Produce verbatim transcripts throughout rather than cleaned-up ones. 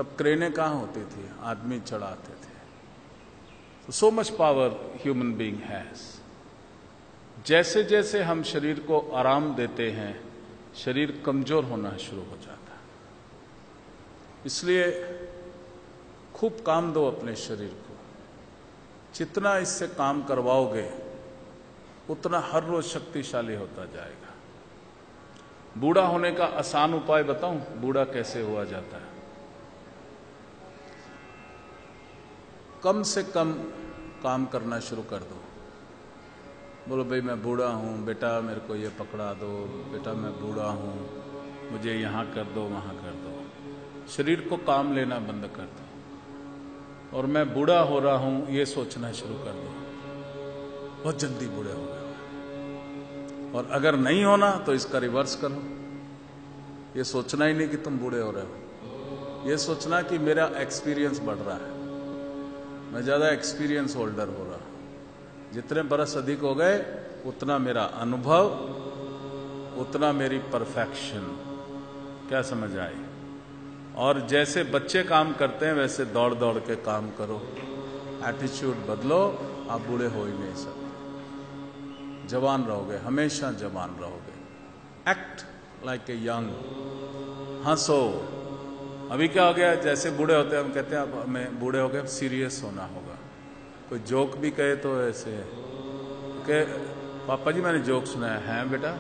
तब क्रेनें कहाँ होती थी, आदमी चढ़ाते थे। तो so much power human being has. जैसे जैसे हम शरीर को आराम देते हैं, शरीर कमजोर होना शुरू हो जाता है। इसलिए खूब काम दो अपने शरीर को। जितना इससे काम करवाओगे उतना हर रोज शक्तिशाली होता जाएगा। बूढ़ा होने का आसान उपाय बताऊं, बूढ़ा कैसे हुआ जाता है? कम से कम काम करना शुरू कर दो। बोलो भाई मैं बूढ़ा हूं, बेटा मेरे को ये पकड़ा दो, बेटा मैं बूढ़ा हूं, मुझे यहां कर दो वहां कर दो। शरीर को काम लेना बंद कर दो और मैं बूढ़ा हो रहा हूं ये सोचना शुरू कर दो। बहुत जल्दी बूढ़े हो गए। और अगर नहीं होना तो इसका रिवर्स करो। ये सोचना ही नहीं कि तुम बूढ़े हो रहे हो, ये सोचना कि मेरा एक्सपीरियंस बढ़ रहा है, मैं ज्यादा एक्सपीरियंस होल्डर हो रहा हूं। जितने बरस अधिक हो गए उतना मेरा अनुभव, उतना मेरी परफेक्शन। क्या समझ आई? और जैसे बच्चे काम करते हैं वैसे दौड़ दौड़ के काम करो। एटीट्यूड बदलो, आप बूढ़े हो ही नहीं सकते। जवान रहोगे, हमेशा जवान रहोगे। Act like a young. हंसो। अभी क्या हो गया, जैसे बूढ़े होते हैं हम कहते हैं अब हमें बूढ़े हो गए, सीरियस होना होगा। कोई जोक भी कहे तो ऐसे कि पापा जी मैंने जोक सुना है, हैं बेटा?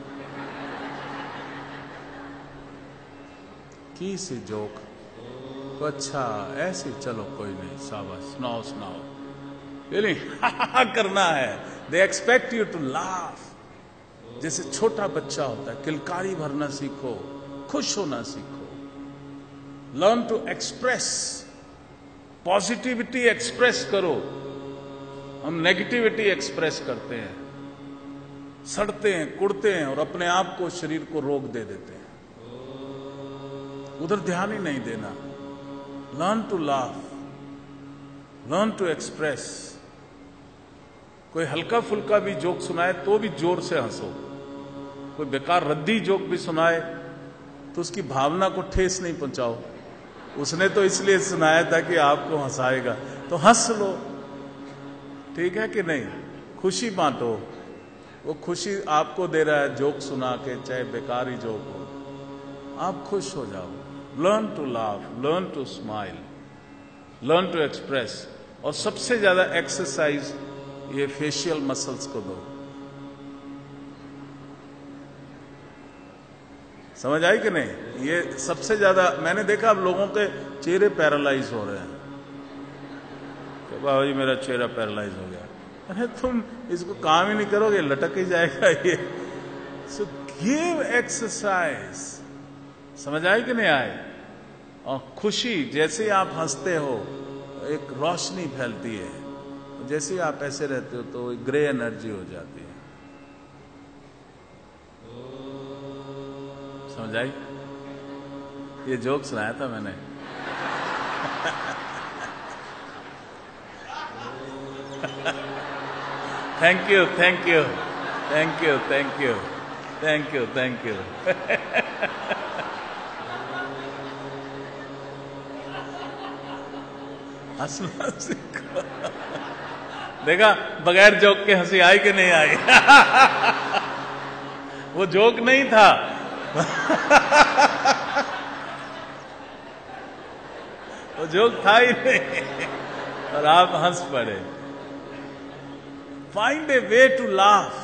की सी जोक? तो अच्छा ऐसी, चलो कोई नहीं, शाबाश, सुनाओ सुनाओ। फीलिंग करना है। They expect you to laugh. जैसे छोटा बच्चा होता है, किलकारी भरना सीखो, खुश होना सीखो। Learn to express, positivity express करो। हम नेगेटिविटी एक्सप्रेस करते हैं, सड़ते हैं, कुड़ते हैं और अपने आप को, शरीर को रोक दे देते हैं। उधर ध्यान ही नहीं देना। Learn to laugh, learn to express. कोई हल्का फुल्का भी जोक सुनाए तो भी जोर से हंसो। कोई बेकार रद्दी जोक भी सुनाए तो उसकी भावना को ठेस नहीं पहुंचाओ। उसने तो इसलिए सुनाया था कि आपको हंसाएगा, तो हंस लो। ठीक है कि नहीं? खुशी बांटो। वो खुशी आपको दे रहा है जोक सुना के, चाहे बेकार ही जोक हो, आप खुश हो जाओ। Learn to laugh, learn to smile, learn to express. और सबसे ज्यादा एक्सरसाइज ये फेशियल मसल्स को दो। समझ आई कि नहीं? ये सबसे ज्यादा मैंने देखा, अब लोगों के चेहरे पैरालाइज हो रहे हैं। तो बाबा जी मेरा चेहरा पैरालाइज हो गया। अरे तुम इसको काम ही नहीं करोगे, लटक ही जाएगा ये। So give exercise. समझ आई कि नहीं आए? और खुशी, जैसे आप हंसते हो एक रोशनी फैलती है, जैसे आप ऐसे रहते हो तो ग्रे एनर्जी हो जाती है। समझ आई? ये जोक सुनाया था मैंने। Thank you, thank you, thank you, thank you, thank you, thank you. हंसना सीखो। देखा, बगैर जोक के हंसी आई कि नहीं आई? वो जोक नहीं था। वो जोक था ही नहीं और आप हंस पड़े। Find a way to laugh.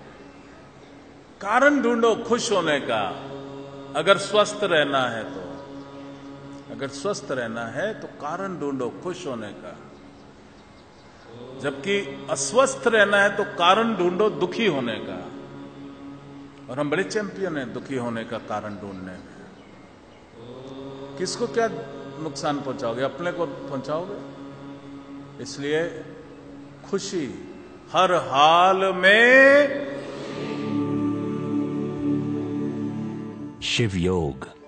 कारण ढूंढो खुश होने का। अगर स्वस्थ रहना है तो, अगर स्वस्थ रहना है तो कारण ढूंढो खुश होने का। जबकि अस्वस्थ रहना है तो कारण ढूंढो दुखी होने का। और हम बड़े चैंपियन हैं दुखी होने का कारण ढूंढने में। किसको क्या नुकसान पहुंचाओगे? अपने को पहुंचाओगे। इसलिए खुशी हर हाल में। शिव योग।